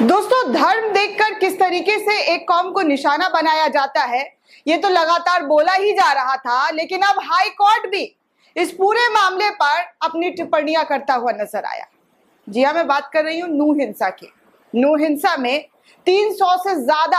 दोस्तों, धर्म देखकर किस तरीके से एक कौम को निशाना बनाया जाता है ये तो लगातार बोला ही जा रहा था, लेकिन अब हाई कोर्ट भी इस पूरे मामले पर अपनी टिप्पणियां करता हुआ नजर आया। जी हाँ, मैं बात कर रही हूँ नूह हिंसा की। नूह हिंसा में 300 से ज्यादा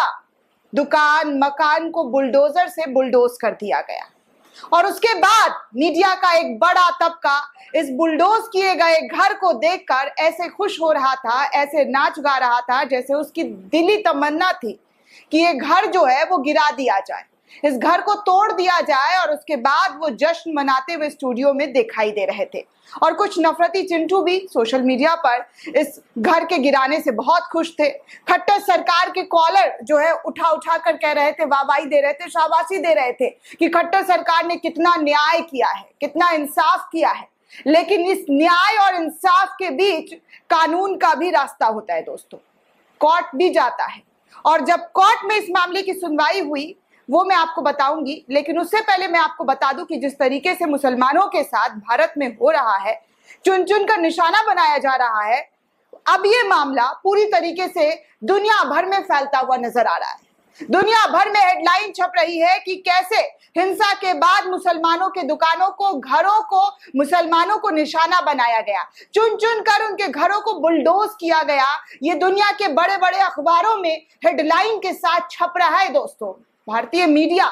दुकान मकान को बुलडोजर से बुलडोज कर दिया गया और उसके बाद मीडिया का एक बड़ा तबका इस बुलडोज किए गए घर को देखकर ऐसे खुश हो रहा था, ऐसे नाच गा रहा था जैसे उसकी दिली तमन्ना थी कि ये घर जो है वो गिरा दिया जाए, इस घर को तोड़ दिया जाए। और उसके बाद वो जश्न मनाते हुए स्टूडियो में दिखाई दे रहे थे और कुछ नफरती चिंटू भी सोशल मीडिया पर इस घर के गिराने से बहुत खुश थे। खट्टर सरकार के कॉलर जो है उठा उठा कर कह रहे थे, वाहवाही दे रहे थे, शाबाशी दे रहे थे कि खट्टर सरकार ने कितना न्याय किया है, कितना इंसाफ किया है। लेकिन इस न्याय और इंसाफ के बीच कानून का भी रास्ता होता है दोस्तों, कोर्ट भी जाता है। और जब कोर्ट में इस मामले की सुनवाई हुई वो मैं आपको बताऊंगी, लेकिन उससे पहले मैं आपको बता दूं कि जिस तरीके से मुसलमानों के साथ भारत में हो रहा है, चुन चुन कर निशाना बनाया जा रहा है, अब ये मामला पूरी तरीके से दुनिया भर में फैलता हुआ नजर आ रहा है। दुनिया भर में हेडलाइन छप रही है कि कैसे हिंसा के बाद मुसलमानों के दुकानों को, घरों को, मुसलमानों को निशाना बनाया गया, चुन चुन कर उनके घरों को बुलडोज किया गया। ये दुनिया के बड़े बड़े अखबारों में हेडलाइन के साथ छप रहा है दोस्तों। भारतीय मीडिया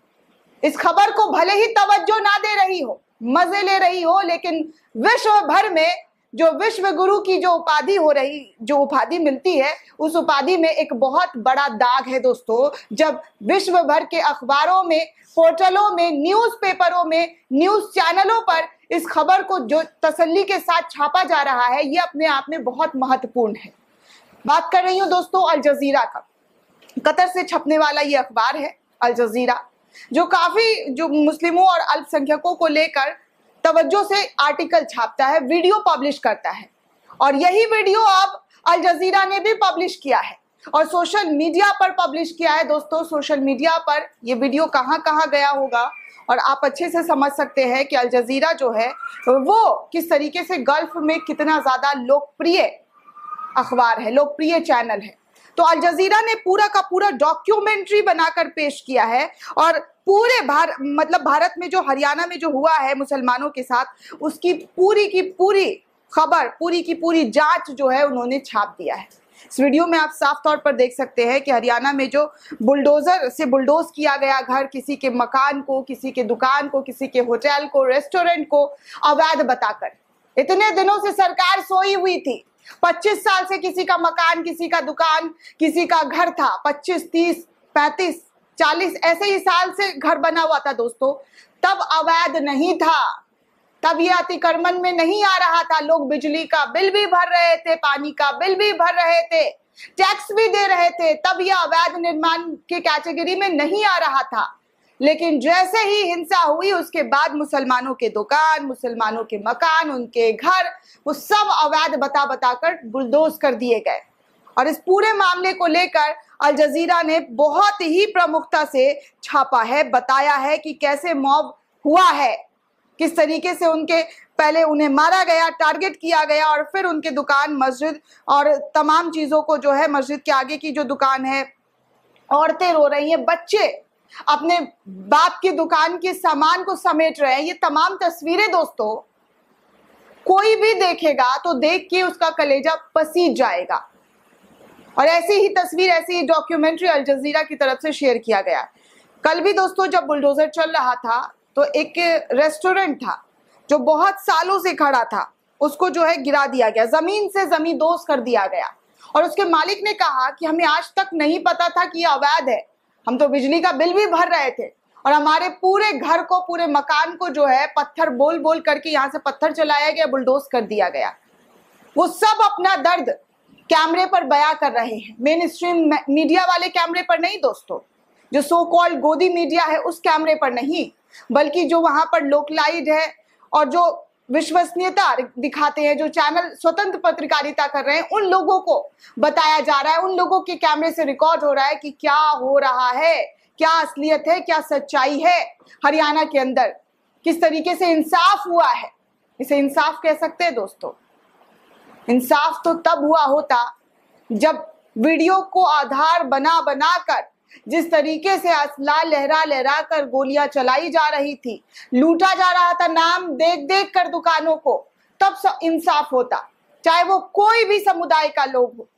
इस खबर को भले ही तवज्जो ना दे रही हो, मजे ले रही हो, लेकिन विश्व भर में जो विश्व गुरु की जो उपाधि मिलती है, उस उपाधि में एक बहुत बड़ा दाग है दोस्तों। जब विश्व भर के अखबारों में, पोर्टलों में, न्यूज़पेपरों में, न्यूज चैनलों पर इस खबर को जो तसल्ली के साथ छापा जा रहा है, ये अपने आप में बहुत महत्वपूर्ण है। बात कर रही हूँ दोस्तों अल जजीरा का। कतर से छपने वाला ये अखबार है अल जजीरा, जो काफी मुस्लिमों और अल्पसंख्यकों को लेकर तवज्जो से आर्टिकल छापता है, वीडियो पब्लिश करता है। और यही वीडियो अब अल जजीरा ने भी पब्लिश किया है और सोशल मीडिया पर पब्लिश किया है दोस्तों। सोशल मीडिया पर ये वीडियो कहां कहां गया होगा और आप अच्छे से समझ सकते हैं कि अल जजीरा जो है वो किस तरीके से गल्फ में कितना ज्यादा लोकप्रिय अखबार है, लोकप्रिय चैनल है। तो अल जजीरा ने पूरा का पूरा डॉक्यूमेंट्री बनाकर पेश किया है और पूरे भारत में जो हरियाणा में जो हुआ है मुसलमानों के साथ, उसकी पूरी की पूरी खबर, पूरी की पूरी जांच जो है उन्होंने छाप दिया है। इस वीडियो में आप साफ तौर पर देख सकते हैं कि हरियाणा में जो बुलडोजर से बुलडोज किया गया घर, किसी के मकान को, किसी के दुकान को, किसी के होटल को, रेस्टोरेंट को अवैध बताकर। इतने दिनों से सरकार सोई हुई थी, 25 साल से किसी का मकान, किसी का दुकान, किसी का घर था, 25, 30, 35, 40 ऐसे ही साल से घर बना हुआ था दोस्तों। तब अवैध नहीं था, तब ये अतिक्रमण में नहीं आ रहा था। लोग बिजली का बिल भी भर रहे थे, पानी का बिल भी भर रहे थे, टैक्स भी दे रहे थे, तब ये अवैध निर्माण के कैटेगरी में नहीं आ रहा था। लेकिन जैसे ही हिंसा हुई उसके बाद मुसलमानों के दुकान, मुसलमानों के मकान, उनके घर, वो सब अवैध बता कर बुलडोज कर दिए गए। और इस पूरे मामले को लेकर अल जजीरा ने बहुत ही प्रमुखता से छापा है, बताया है कि कैसे मॉब हुआ है, किस तरीके से पहले उन्हें मारा गया, टारगेट किया गया और फिर उनके दुकान, मस्जिद और तमाम चीजों को जो है, मस्जिद के आगे की जो दुकान है, औरतें रो रही हैं, बच्चे अपने बाप की दुकान के सामान को समेट रहे हैं। ये तमाम तस्वीरें दोस्तों कोई भी देखेगा तो देख के उसका कलेजा पसीज जाएगा। और ऐसी ही तस्वीर, ऐसी ही डॉक्यूमेंट्री अल जजीरा की तरफ से शेयर किया गया। कल भी दोस्तों जब बुलडोजर चल रहा था तो एक रेस्टोरेंट था जो बहुत सालों से खड़ा था, उसको जो है गिरा दिया गया, जमीन से जमींदोज कर दिया गया। और उसके मालिक ने कहा कि हमें आज तक नहीं पता था कि यह अवैध है, हम तो बिजली का बिल भी भर रहे थे और हमारे पूरे घर को, पूरे मकान को जो है पत्थर बोल बोल करके यहाँ से पत्थर चलाया गया, बुलडोज कर दिया गया। वो सब अपना दर्द कैमरे पर बयां कर रहे हैं, मेन स्ट्रीम मीडिया वाले कैमरे पर नहीं दोस्तों, जो सो कॉल्ड गोदी मीडिया है उस कैमरे पर नहीं, बल्कि जो वहां पर लोकलाइट है और जो विश्वसनीयता दिखाते हैं, जो चैनल स्वतंत्र पत्रकारिता कर रहे हैं, उन लोगों को बताया जा रहा है, उन लोगों के कैमरे से रिकॉर्ड हो रहा है कि क्या हो रहा है, क्या असलियत है, क्या सच्चाई है हरियाणा के अंदर, किस तरीके से इंसाफ हुआ है। इसे इंसाफ कह सकते हैं दोस्तों। इंसाफ तो तब हुआ होता जब वीडियो को आधार बना बनाकर जिस तरीके से असला लहरा लहरा कर गोलियां चलाई जा रही थी, लूटा जा रहा था नाम देख देख कर दुकानों को, तब इंसाफ होता, चाहे वो कोई भी समुदाय का लोग हो।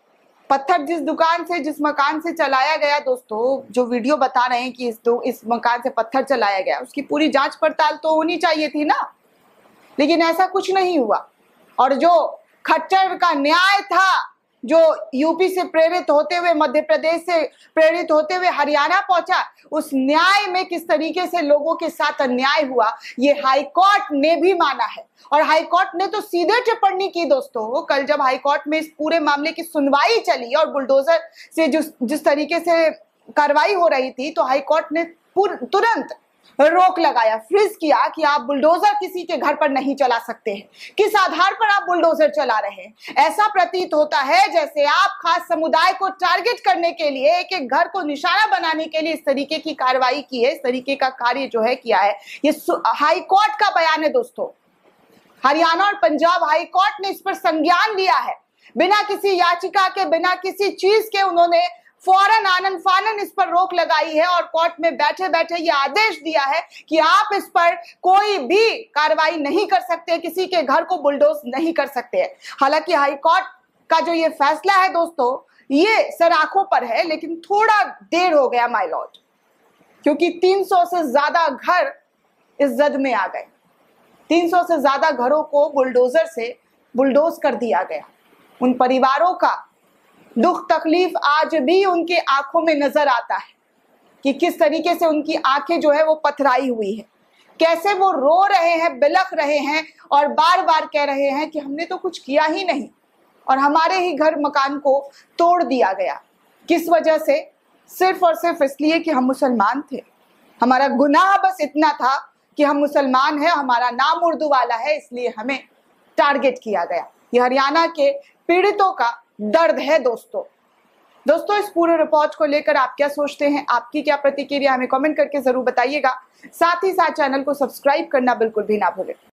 पत्थर जिस दुकान से, जिस मकान से चलाया गया, दोस्तों जो वीडियो बता रहे हैं कि इस मकान से पत्थर चलाया गया, उसकी पूरी जांच पड़ताल तो होनी चाहिए थी ना, लेकिन ऐसा कुछ नहीं हुआ। और जो खच्चर का न्याय था, जो यूपी से प्रेरित होते हुए, मध्य प्रदेश से प्रेरित होते हुए हरियाणा पहुंचा, उस न्याय में किस तरीके से लोगों के साथ अन्याय हुआ, ये हाई कोर्ट ने भी माना है। और हाई कोर्ट ने तो सीधे टिप्पणी की दोस्तों। कल जब हाई कोर्ट में इस पूरे मामले की सुनवाई चली और बुलडोजर से जिस तरीके से कार्रवाई हो रही थी, तो हाई कोर्ट ने तुरंत रोक लगाया, फ्रीज किया कि आप बुलडोजर किसी के घर पर नहीं चला सकते हैं। किस आधार पर आप बुलडोजर चला रहे हैं? ऐसा प्रतीत होता है जैसे आप खास समुदाय को टारगेट करने के लिए, एक एक घर को निशाना बनाने के लिए इस तरीके की कार्रवाई की है, इस तरीके का कार्य जो है किया है। ये हाई कोर्ट का बयान है दोस्तों। हरियाणा और पंजाब हाई कोर्ट ने इस पर संज्ञान लिया है। बिना किसी याचिका के, बिना किसी चीज के उन्होंने फौरन आनन फानन इस पर रोक लगाई है और कोर्ट में बैठे बैठे ये आदेश दिया है कि आप इस पर कोई भी कार्रवाई नहीं कर सकते, किसी के घर को बुलडोज नहीं कर सकते हैं। हालांकि हाई कोर्ट का जो ये फैसला है दोस्तों, ये सराखों पर है, लेकिन थोड़ा देर हो गया माय लॉर्ड, क्योंकि 300 से ज्यादा घर इस जद में आ गए। 300 से ज्यादा घरों को बुलडोजर से बुलडोज कर दिया गया। उन परिवारों का दुख तकलीफ आज भी उनके आंखों में नजर आता है कि किस तरीके से उनकी आंखें जो है वो पथराई हुई है, कैसे वो रो रहे हैं, बिलख रहे हैं और बार बार कह रहे हैं कि हमने तो कुछ किया ही नहीं और हमारे ही घर मकान को तोड़ दिया गया। किस वजह से? सिर्फ और सिर्फ इसलिए कि हम मुसलमान थे। हमारा गुनाह बस इतना था कि हम मुसलमान हैं, हमारा नाम उर्दू वाला है, इसलिए हमें टारगेट किया गया। ये हरियाणा के पीड़ितों का दर्द है दोस्तों। इस पूरे रिपोर्ट को लेकर आप क्या सोचते हैं, आपकी क्या प्रतिक्रिया, हमें कमेंट करके जरूर बताइएगा। साथ ही साथ चैनल को सब्सक्राइब करना बिल्कुल भी ना भूलें।